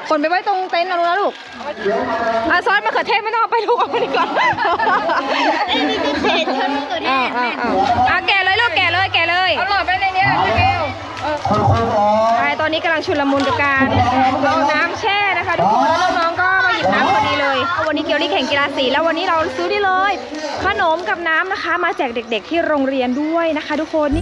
ขนไปไว้ตรงเต็นท์เราแล้วลูกซอสมะเขือเทศไม่ต้องไปลูกเอาไปดีกว่านี่คือเศษมะเขือเทศแกะเลยลูกแกะเลยเอาหลอดไปในนี้พี่เบลตอนนี้กำลังชุลมุนกับการเอาน้ำแช่นะคะทุกคนแล้วน้องๆก็มาหยิบน้ำพอดีเลยวันนี้เกียวลี่แข่งกีฬาสีแล้ววันนี้เราซื้อได้เลยขนมกับน้ำนะคะมาแจกเด็กๆที่โรงเรียนด้วยนะคะทุกคน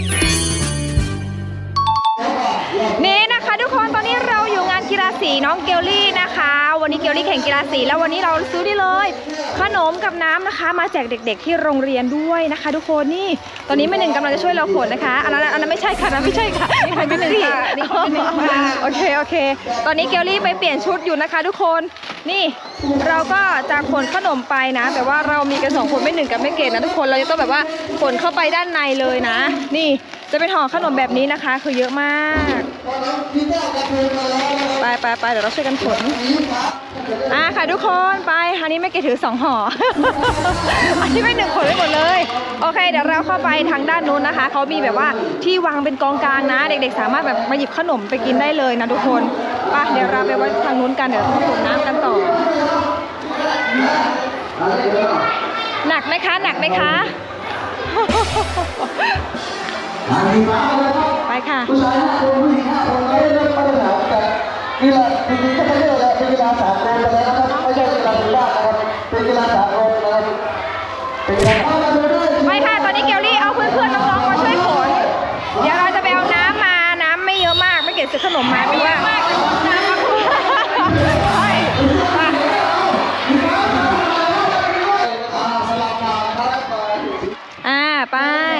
นี่นะคะทุกคนตอนนี้เราอยู่งานกีฬาสีน้องเกียวลี่นะคะวันนี้เกียวลี่แข่งกีฬาสีแล้ววันนี้เราซื้อได้เลยขนมกับน้ำนะคะมาแจกเด็กๆที่โรงเรียนด้วยนะคะทุกคนนี่ตอนนี้แม่หนึ่งกำลังจะช่วยเราขนนะคะอันนั้นไม่ใช่ค่ะไม่ใช่ค่ะนี่เป็นแม่หนึ่งโอเคตอนนี้เกียวลี่ไปเปลี่ยนชุดอยู่นะคะทุกคนนี่เราก็จะขนขนมไปนะแต่ว่าเรามีกัน2คนแม่หนึ่งกับแม่เกดนะทุกคนเราจะต้องแบบว่าขนเข้าไปด้านในเลยนะนี่จะเป็นห่อขนมแบบนี้นะคะคือเยอะมากไปเดี๋ยวเราช่วยกันขนค่ะทุกคนไปอันนี้แม่เกดถือ2ห่ออันนี้ไม่1ขนไปหมดเลยโอเคเดี๋ยวเราเข้าไปทางด้านนู้นนะคะเขามีแบบว่าที่วางเป็นกองกลางนะเด็กๆสามารถแบบมาหยิบขนมไปกินได้เลยนะทุกคนไปเดี๋ยวเราไปไว้ทางนู้นกันเดี๋ยวเราขนน้ำกันต่อหนักไหมคะไปค่ะกีฬาจริงๆก็ไม่ใช่แล้วเป็นกีฬาสากลไปแล้วนะครับไม่ใช่กีฬาพื้นบ้านนะครับเป็นกีฬาสากลนะครับเป็นกีฬาไปค่ะตอนนี้เกียวลี่เอาเพื่อนๆน้องๆมาช่วยขนเดี๋ยวเราจะไปเอาน้ำมาน้ำไม่เยอะมากไม่เก็บซื้อขนมมาไม่เยอะมากน้ำมาไป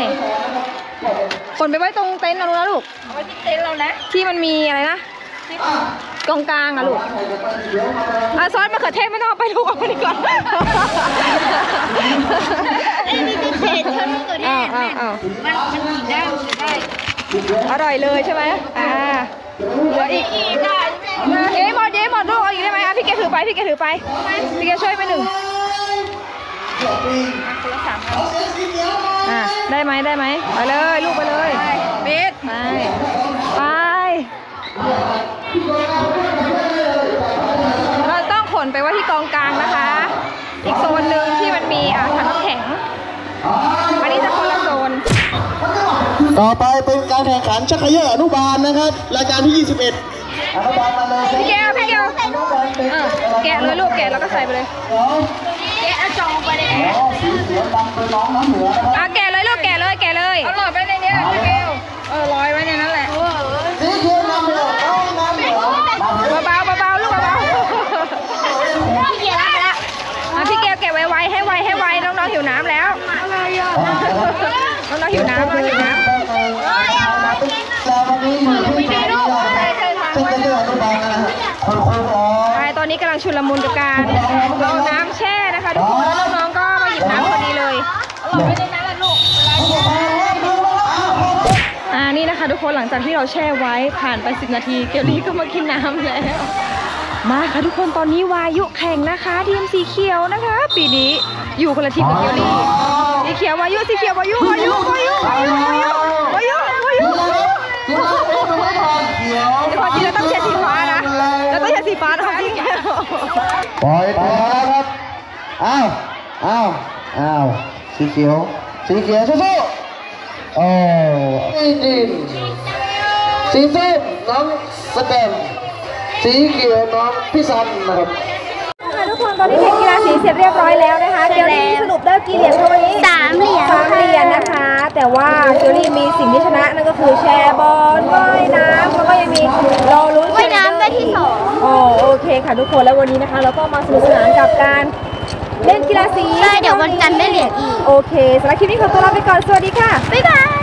ขนไปไว้ตรงเต็นท์เราแล้วลูกเอาไว้ที่เต็นท์เรานะที่มันมีอะไรนะกองกลางลูกซอสมะเขือเทศไม่ต้องไปลูกเอาไปดีกว่านี่คือเศษมะเขือเทศมันกินได้อร่อยเลยใช่ไหมเหลืออีกเย้หมดลูกเอาอีกได้ไหมพี่เกถือไปพี่เกช่วยไป1คนละ3ได้ไหมไปเลยลูกไปเลยปิดไปเราต้องขนไปไว้ที่กองกลางนะคะอีกโซนหนึ่งที่มันมีถังน้ำแข็งอันนี้จะคนละโซนต่อไปเป็นการแข่งขันชักเขย่ออนุบาลนะครับรายการที่21อนุบาลมาเลยพี่เกลแกะเลยลูกแกะแล้วก็ใส่ไปเลยแกะจองไปเลยสีเขียวดำเป็นน้องน้ำเหนือนะครับแกะเลยลูกแกะเลยเอาหลอดไปในนี้พี่เบลลอยไว้ในนั้นแหละสีเขียวน้ำเหนือน้ำเหนือเบาลูกเบาพี่เกลแกะไวให้ไวน้องๆหิวน้ำแล้วน้องๆหิวน้ำวันนี้อยู่ที่ไหนลูกชักเขย่ออนุบาลนะครับตอนนี้กำลังชุลมุนกับการเอาน้ำแช่นะคะทุกคนแล้วน้องๆก็มาหยิบน้ำพอดีเลยเอาไปในนั้นแหละลูกนี่นะคะทุกคนหลังจากที่เราแช่ไว้ผ่านไป10 นาทีเกียวลี่ก็มากินน้ำแล้วมาค่ะทุกคนตอนนี้วายุแข่งนะคะทีมสีเขียวนะคะปีนี้อยู่คนละทีมกับเกียวลี่สีเขียววายุเดี๋ยวพอกินแล้วต้องใช้สีฟ้านะแล้วต้องใช้สีฟ้านะคะพี่ปล่อยครับอ้าวสีเขียวสู้ๆโอ้สีส้มน้องสแตมสีเขียวน้องพี่ซันนะครับทุกคนตอนนี้แข่งกีฬาสีเสร็จเรียบร้อยแล้วนะคะเกียวลี่สรุปได้กี่เหรียญวันนี้ 3 เหรียญนะคะแต่ว่าเกียวลี่มีสิ่งที่ชนะนั่นก็คือแชร์บอลว่ายน้ำแล้วก็ยังมีรอลุ้นว่ายน้ำได้ที่2 โอเคค่ะทุกคนแล้ววันนี้นะคะเราก็มาสนุกสนานกับการเล่นกีฬาสีใช่เดี๋ยววันจันทร์ได้เหรียญอีกโอเคสำหรับคลิปนี้ขอตัวลาไปก่อนสวัสดีค่ะบ๊ายบาย